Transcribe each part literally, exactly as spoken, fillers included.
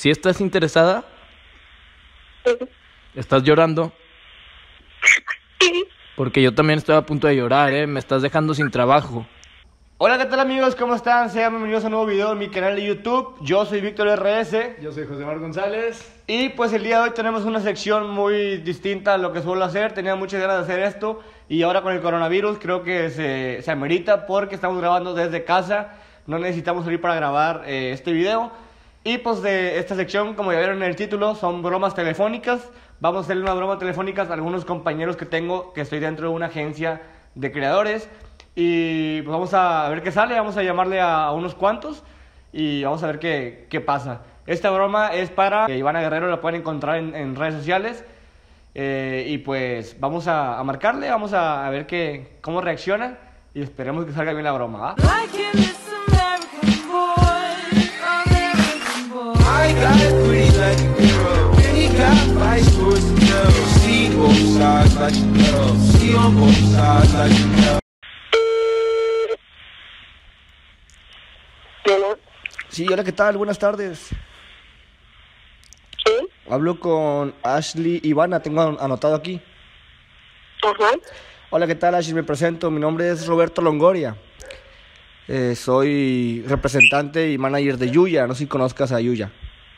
¿Sí estás interesada? Sí. ¿Estás llorando? Sí. Porque yo también estoy a punto de llorar, ¿eh? Me estás dejando sin trabajo. Hola, ¿qué tal amigos? ¿Cómo están? Sean bienvenidos a un nuevo video en mi canal de YouTube. Yo soy Víctor R S. Yo soy José Mar González. Y pues el día de hoy tenemos una sección muy distinta a lo que suelo hacer. Tenía muchas ganas de hacer esto. Y ahora con el coronavirus creo que se, se amerita porque estamos grabando desde casa. No necesitamos salir para grabar eh, este video. Y pues de esta sección, como ya vieron en el título, son bromas telefónicas. Vamos a hacerle una broma telefónica a algunos compañeros que tengo, que estoy dentro de una agencia de creadores. Y pues vamos a ver qué sale, vamos a llamarle a, a unos cuantos y vamos a ver qué, qué pasa. Esta broma es para que Ivana Guerrero la pueden encontrar en, en redes sociales. Eh, y pues vamos a, a marcarle, vamos a, a ver qué, cómo reacciona y esperemos que salga bien la broma, ¿va? Bueno, Sí, hola, ¿qué tal? Buenas tardes. sí, Hablo con Ashley Ivana, tengo an- anotado aquí. ajá, Hola, ¿qué tal, Ashley? Me presento, mi nombre es Roberto Longoria. Eh, soy representante y manager de Yuya, no sé si conozcas a Yuya.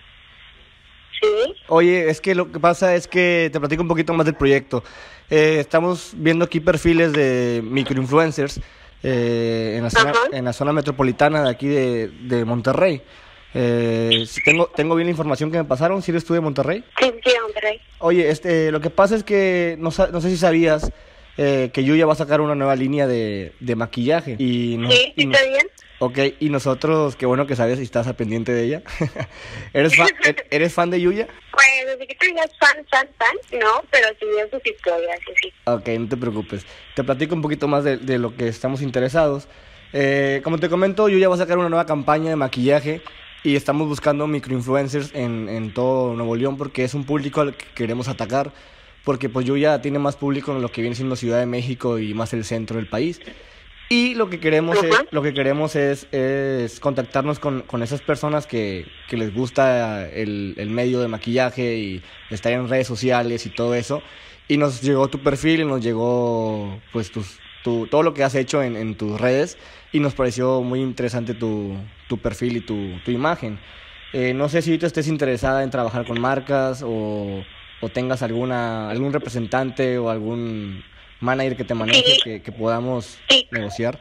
sí, Oye, es que lo que pasa es que te platico un poquito más del proyecto. Eh, estamos viendo aquí perfiles de microinfluencers eh, en, la zona, Ajá. en la zona metropolitana de aquí de, de Monterrey. Eh, si tengo, tengo bien la información que me pasaron, si eres tú de Monterrey. sí, sí, Monterrey. Oye, este, lo que pasa es que no, sa- no sé si sabías eh, que Yuya va a sacar una nueva línea de, de maquillaje. Y no- Sí, y sí, no- está bien. Ok, y nosotros, qué bueno que sabes y estás al pendiente de ella. ¿Eres, fan, er- ¿Eres fan de Yuya? Pues desde que tú digas fan, fan, fan, no, pero sí veo sus historias, sí, sí. Ok, no te preocupes. Te platico un poquito más de, de lo que estamos interesados. Eh, como te comento, Yuya va a sacar una nueva campaña de maquillaje y estamos buscando microinfluencers en, en todo Nuevo León porque es un público al que queremos atacar. Porque pues Yuya tiene más público en lo que viene siendo Ciudad de México y más el centro del país. Y lo que queremos es, Ajá. lo que queremos es, es contactarnos con, con esas personas que, que les gusta el, el medio de maquillaje y estar en redes sociales y todo eso. Y nos llegó tu perfil y nos llegó pues tus, tu, todo lo que has hecho en, en tus redes y nos pareció muy interesante tu, tu perfil y tu, tu imagen. Eh, no sé si tú estés interesada en trabajar con marcas o, o tengas alguna, algún representante o algún manager que te maneje Sí. que, que podamos Sí. negociar.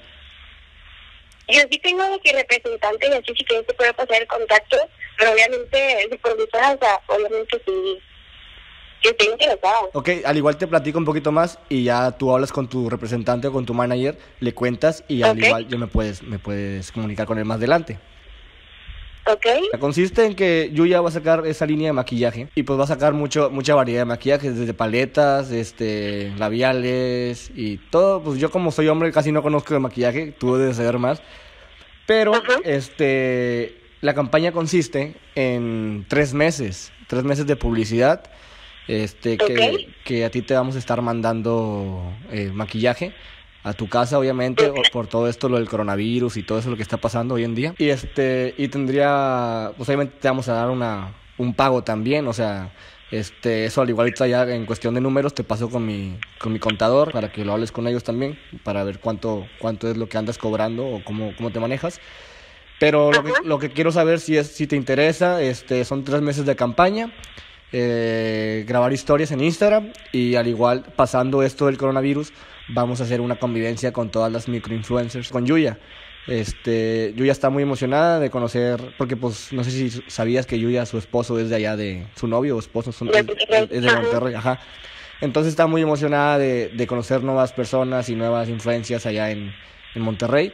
Yo sí tengo de que representante y así si quieres te puedo pasar el contacto, pero obviamente de productora, o sea, obviamente sí, yo estoy interesada. Ok, al igual te platico un poquito más y ya tú hablas con tu representante o con tu manager, le cuentas y al Ok. igual yo me puedes, me puedes comunicar con él más adelante. ¿Ok? Consiste en que Yuya va a sacar esa línea de maquillaje y pues va a sacar mucho, mucha variedad de maquillajes, desde paletas, este, labiales y todo. Pues yo como soy hombre casi no conozco de maquillaje, tú debes saber más. Pero Ajá. este, la campaña consiste en tres meses, tres meses de publicidad, este, que, Ok. que a ti te vamos a estar mandando eh, maquillaje a tu casa, obviamente, o- por todo esto, lo del coronavirus y todo eso lo que está pasando hoy en día. Y este, y tendría, pues obviamente te vamos a dar una, un pago también, o sea, este, eso al igual ahorita ya en cuestión de números te paso con mi, con mi contador para que lo hables con ellos también, para ver cuánto, cuánto es lo que andas cobrando o cómo, cómo te manejas. Pero lo que, Ajá. lo que quiero saber si es, si te interesa, este, son tres meses de campaña. Eh, grabar historias en Instagram y al igual pasando esto del coronavirus vamos a hacer una convivencia con todas las microinfluencers con Yuya. Este, Yuya está muy emocionada de conocer porque pues no sé si sabías que Yuya, su esposo es de allá, de su novio o esposo son- De es, Monterrey. es de Ajá. Monterrey, ajá. Entonces está muy emocionada de, de conocer nuevas personas y nuevas influencias allá en, en Monterrey.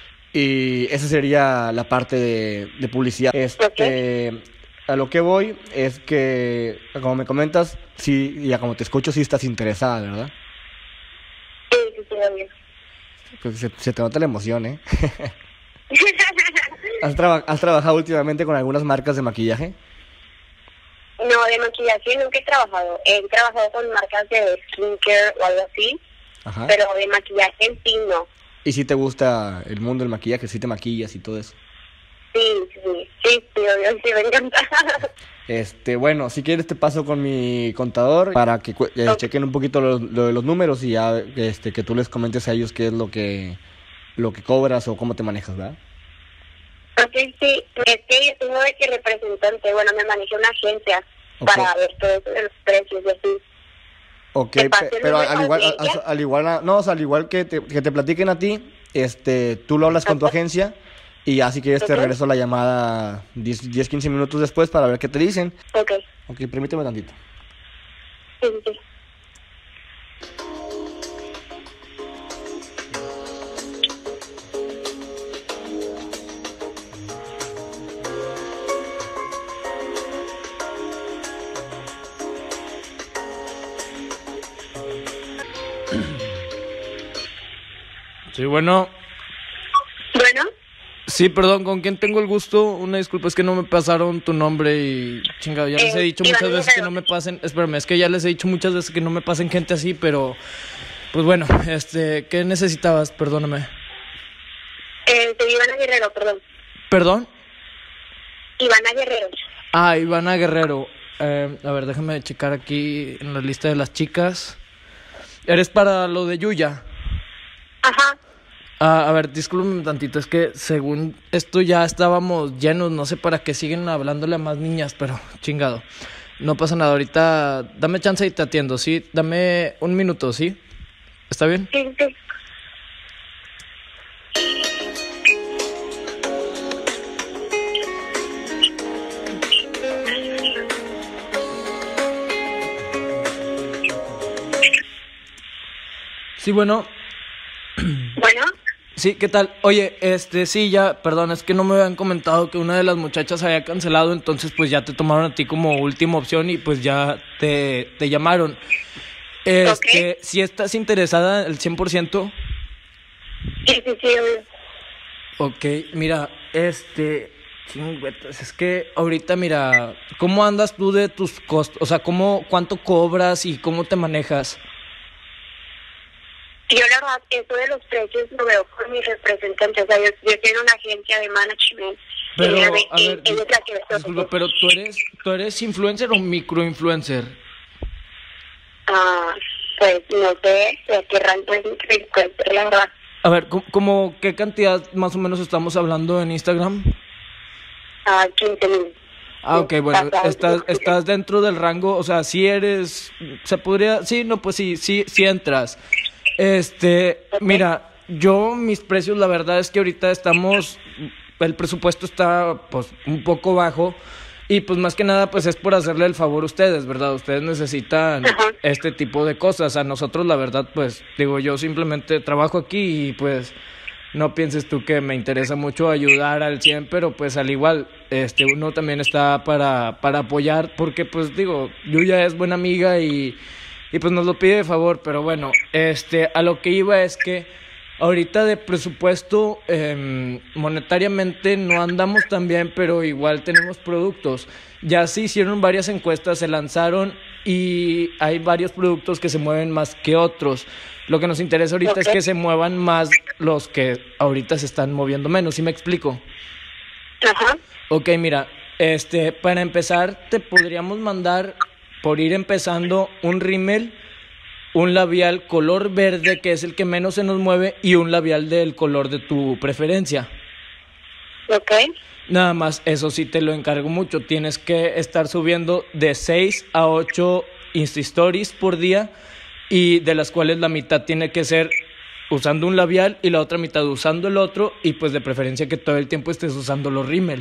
Y esa sería la parte de, de publicidad. Este, a lo que voy es que, como me comentas, sí, ya como te escucho, sí estás interesada, ¿verdad? Sí, sí, sí, obvio. Pues se, se te nota la emoción, ¿eh? ¿Has, traba- ¿Has trabajado últimamente con algunas marcas de maquillaje? No, de maquillaje nunca he trabajado. He trabajado con marcas de skincare o algo así, Ajá. pero de maquillaje en sí no. ¿Y si te gusta el mundo del maquillaje? ¿Si te maquillas y todo eso? Sí, sí, sí, sí, obvio, sí, me encanta. Este, bueno, si quieres te paso con mi contador para que cu- eh, Ok. chequen un poquito lo, lo de los números y ya este, que tú les comentes a ellos qué es lo que, lo que cobras o cómo te manejas, ¿verdad? Ok, sí, es que yo tengo de que representante, bueno, me manejé una agencia Ok. para ver todo eso de los precios y así. Ok, ¿Te pe- pasé el pero número al igual, de al, ella? al igual, a- no, o sea, al igual que te, que te platiquen a ti, este, tú lo hablas con tu Ok. agencia y ya si quieres te Ok. regreso la llamada diez quince minutos después para ver qué te dicen. Ok, Ok, permíteme tantito. sí, sí, sí. Sí, bueno. Bueno, Sí, perdón, ¿con quién tengo el gusto? Una disculpa, es que no me pasaron tu nombre y chingado, ya les he Eh, dicho Iván muchas veces que Guerrero. no me pasen, espérame, es que ya les he dicho muchas veces que no me pasen gente así, pero pues bueno, este, ¿qué necesitabas? Perdóname. eh, soy Ivana Guerrero, perdón. ¿Perdón? Ivana Guerrero. Ah, Ivana Guerrero. Eh, a ver, déjame checar aquí en la lista de las chicas. ¿Eres para lo de Yuya? Ajá. Ah, a ver, discúlpame un tantito, es que según esto ya estábamos llenos, no sé para qué siguen hablándole a más niñas, pero chingado. No pasa nada, ahorita dame chance y te atiendo, ¿sí? Dame un minuto, ¿sí? ¿Está bien? Sí, sí. Sí, bueno. Bueno, Sí, ¿qué tal? Oye, este, sí, ya, perdón, es que no me habían comentado que una de las muchachas había cancelado, entonces pues ya te tomaron a ti como última opción y pues ya te, te llamaron. Este, si estás interesada al cien por ciento. sí, sí, sí, obvio. Ok, mira, este, chingüetas, es que ahorita, mira, ¿cómo andas tú de tus costos? O sea, ¿cómo, cuánto cobras y cómo te manejas? Yo la verdad, eso de los precios lo veo con mi representante, o sea, yo, yo tengo una agencia de management. Pero, y ella ve a que ver, ella es la que ve todo disculpa, eso. pero ¿tú eres, tú eres influencer o microinfluencer? Ah, pues no sé de qué rango es mi representante, la verdad. A ver, ¿cómo, cómo qué cantidad más o menos estamos hablando en Instagram? Ah, quince mil. Ah, ok, bueno, Bastante. estás, estás dentro del rango, o sea, si eres, se podría, sí, no, pues sí, sí, sí entras. Este, Ok. mira, yo mis precios, la verdad es que ahorita estamos, el presupuesto está, pues, un poco bajo y, pues, más que nada, pues, es por hacerle el favor a ustedes, ¿verdad? Ustedes necesitan Ajá. este tipo de cosas. A nosotros, la verdad, pues, digo, yo simplemente trabajo aquí y, pues, no pienses tú que me interesa mucho ayudar al cien, pero pues al igual, este, uno también está para, para apoyar, porque pues digo, Yuya es buena amiga y, y pues nos lo pide de favor, pero bueno, este, a lo que iba es que ahorita de presupuesto, eh, monetariamente no andamos tan bien, pero igual tenemos productos. Ya se hicieron varias encuestas, se lanzaron y hay varios productos que se mueven más que otros. Lo que nos interesa ahorita es Ok. que se muevan más los que ahorita se están moviendo menos, ¿sí me explico? Ajá. Ok, mira, este, para empezar te podríamos mandar, por ir empezando, un rímel, un labial color verde, que es el que menos se nos mueve, y un labial del color de tu preferencia. Ok. Nada más, eso sí te lo encargo mucho. Tienes que estar subiendo de seis a ocho Insta Stories por día, y de las cuales la mitad tiene que ser usando un labial y la otra mitad usando el otro, y pues de preferencia que todo el tiempo estés usando los rímel.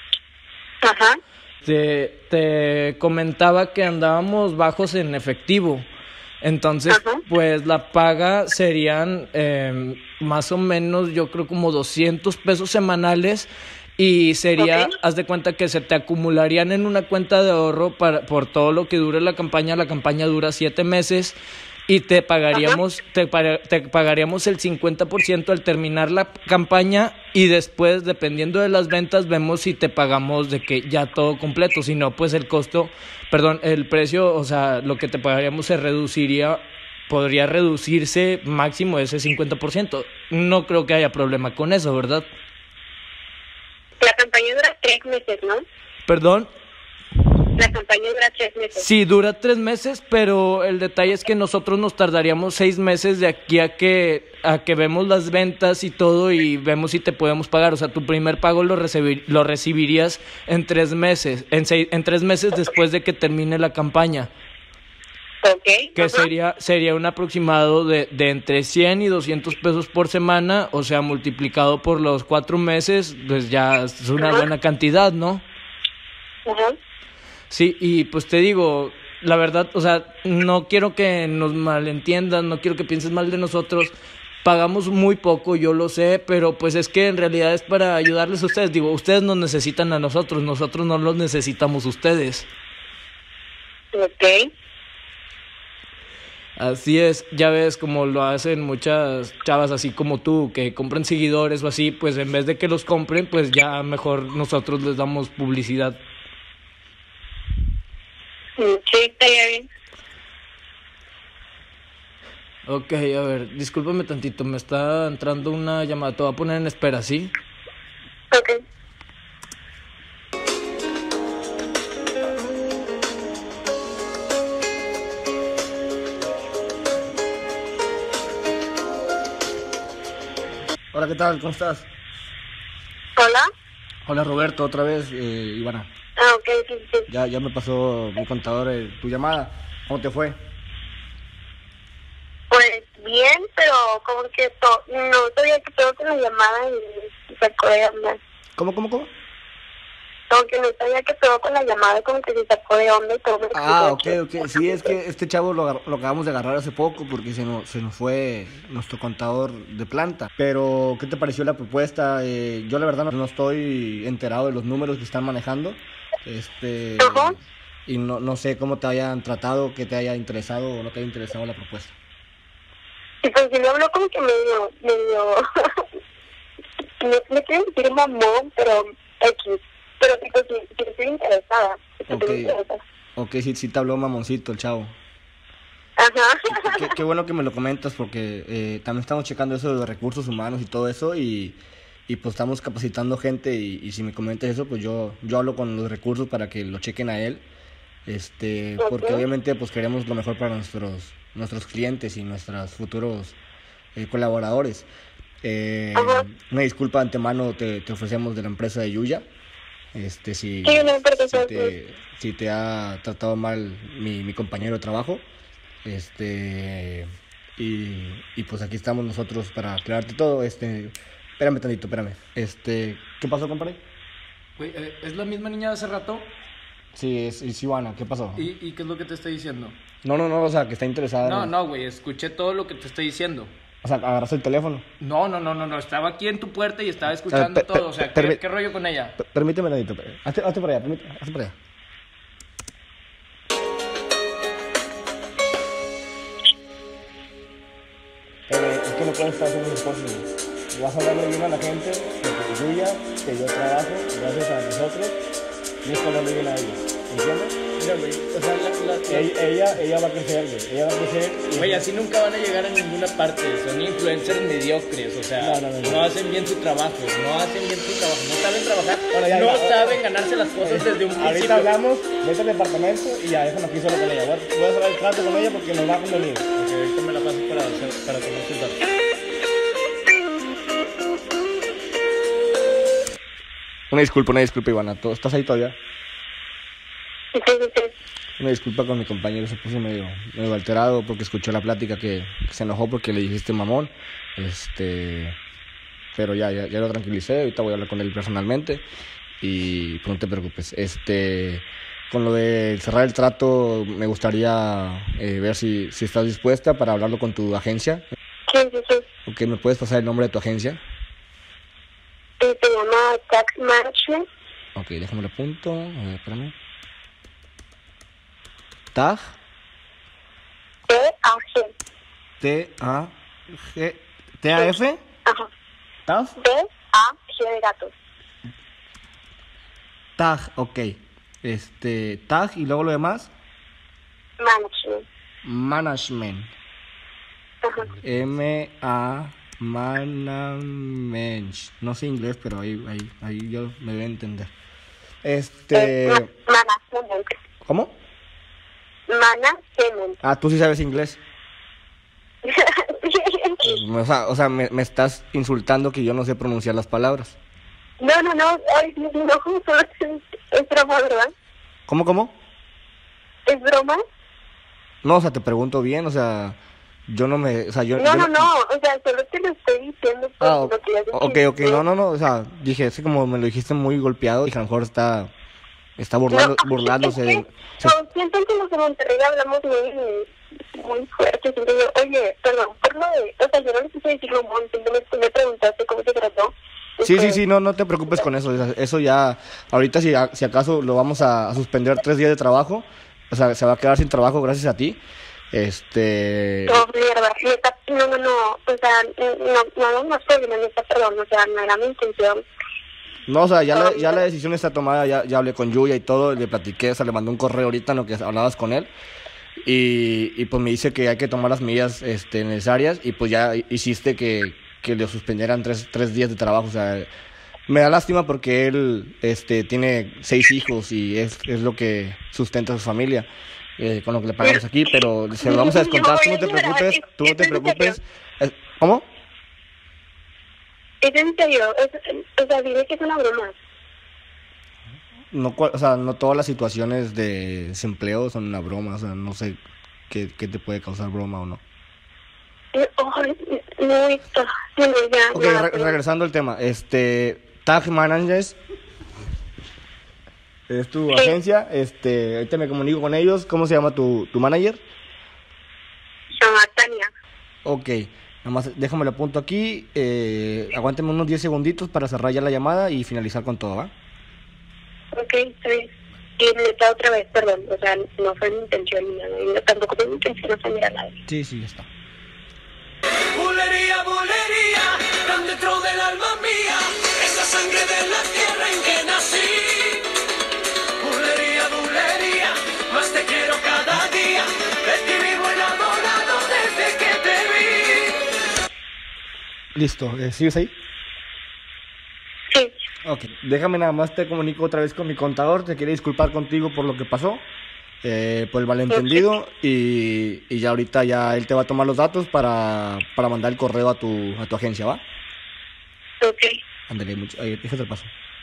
Ajá. Te, te comentaba que andábamos bajos en efectivo. Entonces, Ajá. pues la paga serían eh, más o menos, yo creo, como doscientos pesos semanales. Y sería, Ok. haz de cuenta que se te acumularían en una cuenta de ahorro para, por todo lo que dure la campaña. La campaña dura siete meses y te pagaríamos, te, pa- te pagaríamos el cincuenta por ciento al terminar la campaña, y después, dependiendo de las ventas, vemos si te pagamos de que ya todo completo. Si no, pues el costo, perdón, el precio, o sea, lo que te pagaríamos se reduciría, podría reducirse máximo ese cincuenta por ciento. No creo que haya problema con eso, ¿verdad? La campaña dura tres meses, ¿no? Perdón. La campaña dura tres meses. Sí, dura tres meses, pero el detalle es que nosotros nos tardaríamos seis meses de aquí a que a que vemos las ventas y todo y vemos si te podemos pagar. O sea, tu primer pago lo recibir, lo recibirías en tres meses, en seis, en tres meses después de que termine la campaña. Ok. Que ajá. sería sería un aproximado de, de entre cien y doscientos pesos por semana, o sea, multiplicado por los cuatro meses, pues ya es una Ajá. buena cantidad, ¿no? Ajá. Sí, y pues te digo, la verdad, o sea, no quiero que nos malentiendan, no quiero que pienses mal de nosotros. Pagamos muy poco, yo lo sé, pero pues es que en realidad es para ayudarles a ustedes. Digo, ustedes nos necesitan a nosotros, nosotros no los necesitamos a ustedes. Ok. Así es, ya ves como lo hacen muchas chavas así como tú, que compran seguidores o así, pues en vez de que los compren, pues ya mejor nosotros les damos publicidad. Mm, Sí, estaría bien. Ok, a ver, discúlpame tantito, me está entrando una llamada, te voy a poner en espera, ¿sí? Ok. Hola, ¿qué tal? ¿Cómo estás? Hola. Hola, Roberto, otra vez, eh, Ivana. Ah, ok, sí, sí. Ya, ya me pasó mi contador eh, tu llamada. ¿Cómo te fue? Pues bien, pero como que to no sabía que todo con la llamada y se sacó de onda. ¿Cómo, cómo, cómo? Como que no sabía que todo con la llamada como que se sacó de onda y todo me Ah, ok, explicó. ok. Sí, es que este chavo lo, agar- lo acabamos de agarrar hace poco porque se nos, se nos fue nuestro contador de planta. Pero, ¿qué te pareció la propuesta? Eh, yo la verdad no, no estoy enterado de los números que están manejando. Este... Ajá. Y no, no sé cómo te hayan tratado, que te haya interesado o no te haya interesado la propuesta. Y pues sí me habló como que medio, medio, no, no quiero decir mamón, pero X. Pero tipo, sí, sí estoy interesada. Sí Ok. estoy interesada. Ok, sí, sí te habló mamoncito el chavo. Ajá. Qué, qué bueno que me lo comentas porque eh, también estamos checando eso de los recursos humanos y todo eso y, y pues estamos capacitando gente y, y si me comentas eso pues yo, yo hablo con los recursos para que lo chequen a él, este, porque Ok. obviamente pues queremos lo mejor para nuestros, nuestros clientes y nuestros futuros eh, colaboradores. Eh, Ajá. una disculpa de antemano te, te ofrecemos de la empresa de Yuya. Este, si, Sí, no, porque si, soy- te, si te ha tratado mal mi, mi compañero de trabajo, este, y, y pues aquí estamos nosotros para aclararte todo, este, espérame tantito, espérame, este, ¿qué pasó, compadre? Güey, ¿es la misma niña de hace rato? Sí, es, es Ivana, ¿qué pasó? ¿Y, ¿Y qué es lo que te está diciendo? No, no, no, o sea, que está interesada. No, en- no, güey, escuché todo lo que te estoy diciendo. O sea, agarraste el teléfono. No, no, no, no, no, estaba aquí en tu puerta y estaba escuchando Eh, per- todo, o sea, per- ¿qué, permi- qué rollo con ella? Per- permíteme tantito, per- hazte, hazte para allá, permíteme, hazte para allá. Eh, es que no puedes estar haciendo esas cosas, güey. Vas a hablarle bien a la gente, que te tuya, que dio trabajo, gracias a nosotros, tienes que hablarle bien a ellos, ¿entiendes? Mira, güey, o sea, la, la, la- Ella, ella, ella va a crecer, güey, ella va a crecer. y- Güey, así nunca van a llegar a ninguna parte. Son influencers mediocres, o sea, No, no, no, no. no hacen bien su trabajo, no hacen bien su trabajo, no saben trabajar, Bueno, ya, no ya, saben ganarse las cosas desde un Ahorita principio. hablamos, vete al departamento y ya déjame aquí solo con ella. Voy a, voy a hacer el trato con ella porque nos va a convenir. Ok, ahorita me la paso para, hacer- para tomar tus datos. Una disculpa, una disculpa, Ivana. ¿tú ¿Estás ahí todavía? Sí, sí, sí. Una disculpa con mi compañero, se puso medio, medio alterado porque escuchó la plática que, que se enojó porque le dijiste mamón. Este, pero ya, ya, ya lo tranquilicé, ahorita voy a hablar con él personalmente y pues no te preocupes. Este, con lo de cerrar el trato, me gustaría eh, ver si, si estás dispuesta para hablarlo con tu agencia. Sí, sí, sí. Ok, ¿me puedes pasar el nombre de tu agencia? Y se llama Tax Management. Ok, déjame lo apunto. A ver, espérame. Tag. T A G. T A G. T A F. Ajá. Tag. T A G de gato. Tag, ok. Este, tag y luego lo demás. Management. Management. Ajá. M A Management. No sé inglés, pero ahí, ahí, ahí yo me voy a entender. Este... Eh, ma- management. ¿Cómo? Management. Ah, tú sí sabes inglés. O sea, o sea me, me estás insultando que yo no sé pronunciar las palabras. No, no, no, ay, no, no, solo es, es broma, ¿verdad? ¿Cómo, cómo? ¿Es broma? No, o sea, te pregunto bien, o sea, yo no me, o sea, yo... No, yo no, no, o sea, solo te lo estoy diciendo por Ah, lo que ya ok, dijiste. ok, no, no, no, o sea, dije, es que como me lo dijiste muy golpeado, dije, a lo mejor está, está burlando, No, burlándose es de... que, no, siento que los de Monterrey hablamos muy, muy fuerte, siento yo, oye, perdón, por lo de, o sea, yo no le quise decir Romón, simplemente me preguntaste cómo se trató. Sí, sí, sí, no, no te preocupes con eso, o sea, eso ya, ahorita si, si acaso lo vamos a, a suspender tres días de trabajo, o sea, se va a quedar sin trabajo gracias a ti, este... No, mierda, neta, no, no, no, o sea, no, no, no, no soy una neta, perdón, o sea, no era mi intención. No, o sea, ya la, ya la decisión está tomada, ya, ya hablé con Yuya y todo, le platiqué, o sea, le mandé un correo ahorita en lo que hablabas con él, y, y pues me dice que hay que tomar las medidas este, necesarias, y pues ya hiciste que, que le suspendieran tres, tres días de trabajo, o sea, me da lástima porque él este, tiene seis hijos y es, es lo que sustenta a su familia, eh, con lo que le pagamos aquí, pero se lo vamos a descontar, tú no te preocupes, tú no te preocupes. Eh, ¿Cómo? Es en serio, es, o sea, dime que es una broma. No, cua- o sea, no todas las situaciones de desempleo son una broma, o sea, no sé qué, qué te puede causar broma o no. Eh, Ay, no, esto, no, no, ya, Ok, nada, re- perdón. regresando al tema, este, Tag Managers es tu Sí. agencia, este, ahorita me comunico con ellos, ¿cómo se llama tu, tu manager? Se llama Tania. Ok, nada más déjame lo apunto aquí, eh, aguánteme unos diez segunditos para cerrar ya la llamada y finalizar con todo, ¿va? Ok, está bien. Y neta, otra vez, perdón, o sea, no fue mi intención ni nada, y no, tampoco fue mi intención ofender a nadie. Sí, sí, ya está. Bulería, bulería, tan dentro del alma mía, esa sangre de la tierra en que nací. Bulería, bulería, más te quiero cada día, de ti vivo enamorado desde que te vi. Listo, eh, ¿sigues ahí? Sí, Ok, déjame nada más, te comunico otra vez con mi contador, te quiere disculpar contigo por lo que pasó, eh, por el malentendido, y, y ya ahorita ya él te va a tomar los datos para, para mandar el correo a tu, a tu agencia, ¿va? ok. Ándale, mucho, ahí, déjate el paso.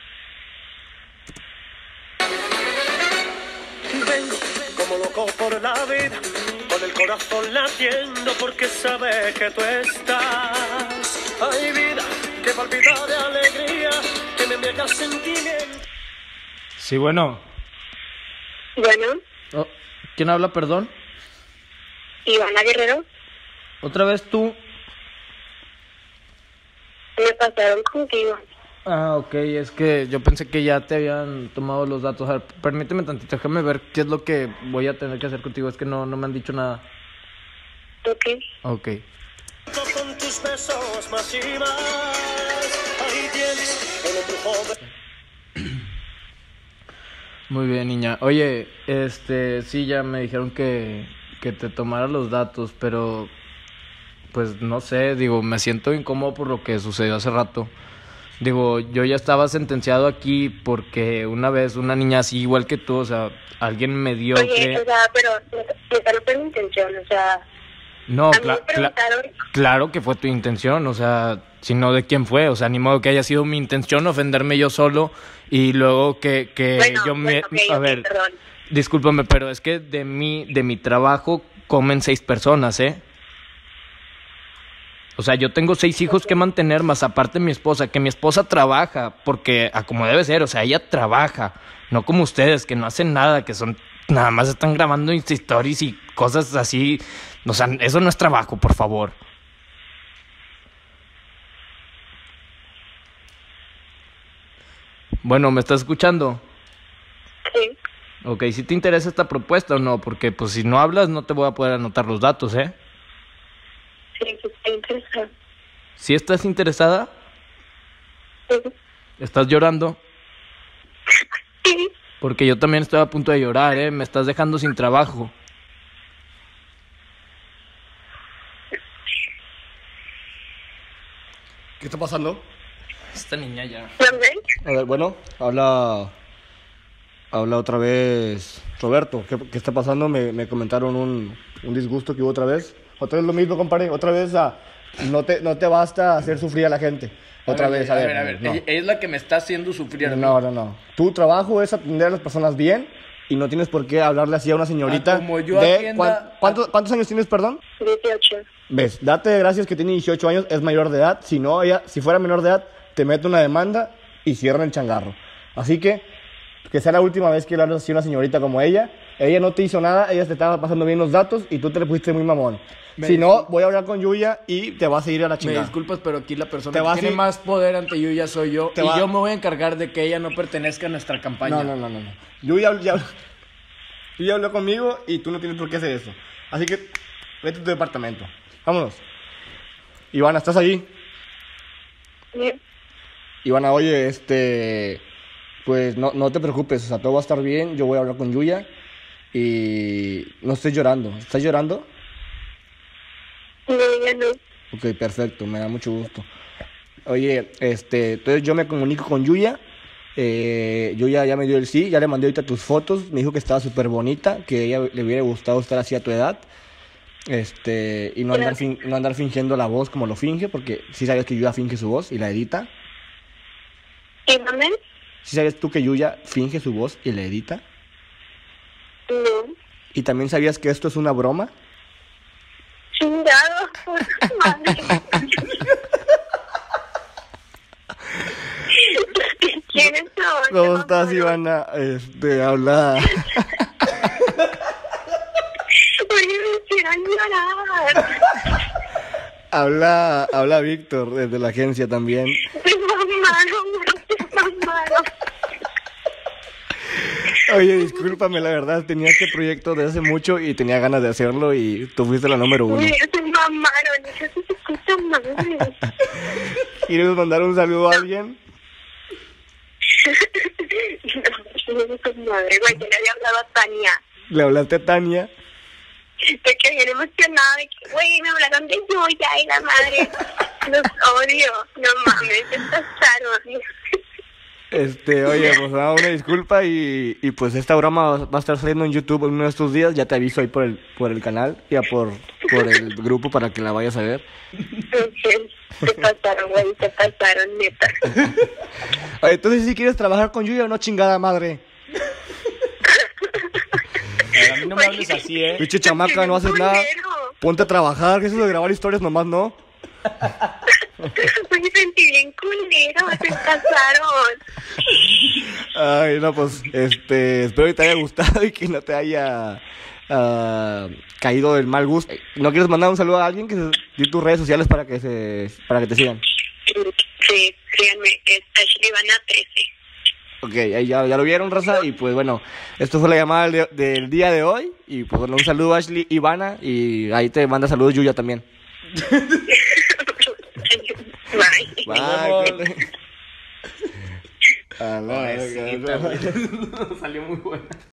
Vengo como loco por la vida, con el corazón latiendo porque sabe que tú estás. Ay, vida, que palpita de alegría, que me embriaga sentimiento. Sí, bueno. Bueno, Oh, ¿quién habla, perdón? Ivana Guerrero, ¿Otra vez tú? me pasaron contigo. Ah, ok, es que yo pensé que ya te habían tomado los datos. A ver, permíteme tantito, déjame ver qué es lo que voy a tener que hacer contigo. Es que no, no me han dicho nada. Ok. Ok. Con tus besos más y más, ahí tienes el embrujo de... Muy bien, niña. Oye, este, sí, ya me dijeron que, que te tomara los datos, pero pues no sé, digo, me siento incómodo por lo que sucedió hace rato. Digo, yo ya estaba sentenciado aquí porque una vez una niña así igual que tú, o sea, alguien Oye, mediocre. o sea, pero neta no fue mi intención, o sea, No, a mí cla- me cla- preguntaron, claro que fue tu intención, o sea, si no, ¿de quién fue? O sea, ni modo que haya sido mi intención ofenderme yo solo y luego que, que bueno, yo me... bueno, ok, a ok, ver, perdón. discúlpame, pero es que de mi, de mi trabajo comen seis personas, ¿eh? O sea, yo tengo seis hijos que mantener, más aparte mi esposa, que mi esposa trabaja, porque a como debe ser, o sea, ella trabaja, no como ustedes, que no hacen nada, que son, nada más están grabando Insta Stories y cosas así, o sea, eso no es trabajo, por favor. Bueno, ¿me estás escuchando? Sí, Ok, ¿si te interesa esta propuesta o no? Porque pues si no hablas no te voy a poder anotar los datos, ¿eh? sí, sí, estoy interesada. ¿Sí estás interesada? Ujú. ¿Estás llorando? Sí, Porque yo también estoy a punto de llorar, ¿eh? Me estás dejando sin trabajo. ¿Qué está pasando? Esta niña ya. ¿Dónde? A ver, bueno, habla... Habla otra vez Roberto. ¿Qué, qué está pasando? Me, me comentaron un, un disgusto que hubo otra vez. Otra vez lo mismo, compadre. Otra vez a... No te, no te basta hacer sufrir a la gente. Otra a ver, vez, a, a ver. ver, a ver. No. Ella es la que me está haciendo sufrir. a mí. No, no, no. Tu trabajo es atender a las personas bien y no tienes por qué hablarle así a una señorita. Ah, como yo de atienda- ¿cuán- cuántos, ¿Cuántos años tienes, perdón? dieciocho. Ves, date de gracias que tiene dieciocho años, es mayor de edad. Si no, ella, si fuera menor de edad, te mete una demanda y cierran el changarro. Así que, que sea la última vez que le hables así a una señorita como ella. Ella no te hizo nada, ella te estaba pasando bien los datos y tú te le pusiste muy mamón. Me Si no, discul- voy a hablar con Yuya y te vas a ir a la Me chingada. disculpas, pero aquí la persona Te que vas tiene y- más poder ante Yuya soy yo. Te y va- yo me voy a encargar de que ella no pertenezca a nuestra campaña. No, no, no, no, no. Yuya ya, Yuya habló conmigo y tú no tienes por qué hacer eso. Así que, vete a tu departamento. Vámonos. Ivana, ¿estás ahí? Sí. Ivana, oye, este... Pues no, no te preocupes, o sea, todo va a estar bien. Yo voy a hablar con Yuya y no estés llorando. ¿Estás llorando? No, ya no. Ok, perfecto, me da mucho gusto. Oye, este, entonces yo me comunico con Yuya. Eh, Yuya ya me dio el sí, ya le mandé ahorita tus fotos. Me dijo que estaba súper bonita, que a ella le hubiera gustado estar así a tu edad. Este, y no andar, fin- no andar fingiendo la voz como lo finge, porque sí sabes que Yuya finge su voz y la edita. ¿Y dónde? Sí sabes tú que Yuya finge su voz y la edita. No. Y también sabías que esto es una broma. Chingado. Madre. ¿Quién es ahora? ¿Cómo estás, Ivana? Este, habla... Oye, me quiero llorar. Habla, habla Víctor desde la agencia también. Me mamaron, me mamaron. Oye, discúlpame, la verdad, tenía este proyecto desde hace mucho y tenía ganas de hacerlo y tú fuiste la número uno. Oye, se mamaron. Eso se escucha madre. ¿Quieres mandar un saludo a alguien? No, no es madre, güey. Yo le había hablado a Tania. Le hablaste a Tania. De que bien emocionada, de que, güey, me hablaron de Yuya y la madre. Los odio. No mames, se pasaron. Este, oye, pues nada, una disculpa y, y pues esta broma va a estar saliendo en YouTube en uno de estos días. Ya te aviso ahí por el, por el canal, ya por, por el grupo para que la vayas a ver. Se pasaron, güey, se pasaron, neta. Oye, entonces si quieres trabajar con Yuya o no, chingada madre. A mí no me hables así, ¿eh? Pinche chamaca, no haces nada. Ponte a trabajar, que eso de grabar historias nomás no. Me sentí bien culero, se pasaron. Ay, no, pues, este, espero que te haya gustado y que no te haya ah, caído del mal gusto. ¿No quieres mandar un saludo a alguien que se di tus redes sociales para que se, para que te sigan? Sí, síganme, es Ashley Ivana trece. Ok, ahí ya, ya lo vieron, raza, y pues bueno, esto fue la llamada de- del día de hoy, y pues bueno, un saludo a Ashley Ivana, y ahí te manda saludos Yuya también. Bye. Bye. A la Pobrecita, verga. güey. Salió muy buena.